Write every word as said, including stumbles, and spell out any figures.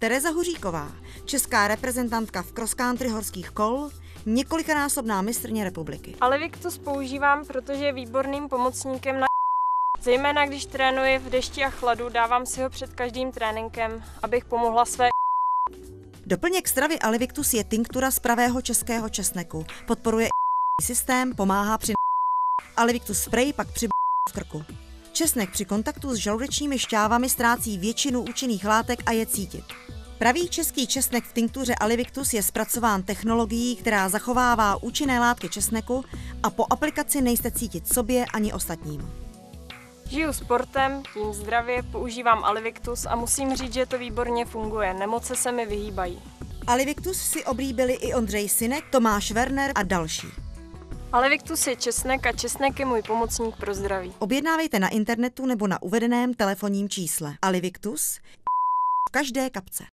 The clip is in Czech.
Tereza Huříková, česká reprezentantka v cross country horských kol, několikanásobná mistryně republiky. Alivictus používám, protože je výborným pomocníkem na zejména když trénuji v dešti a chladu, dávám si ho před každým tréninkem, abych pomohla své. Doplněk stravy Alivictus je tinktura z pravého českého česneku. Podporuje systém, pomáhá při Alivictus spray pak při v krku. Česnek při kontaktu s žaludečními šťávami ztrácí většinu účinných látek a je cítit. Pravý český česnek v tinktuře Alivictus je zpracován technologií, která zachovává účinné látky česneku a po aplikaci nejste cítit sobě ani ostatním. Žiju sportem, jím zdravě, používám Alivictus a musím říct, že to výborně funguje. Nemoce se mi vyhýbají. Alivictus si oblíbili i Ondřej Synek, Tomáš Werner a další. Alivictus je česnek a česnek je můj pomocník pro zdraví. Objednávejte na internetu nebo na uvedeném telefonním čísle. Alivictus v každé kapce.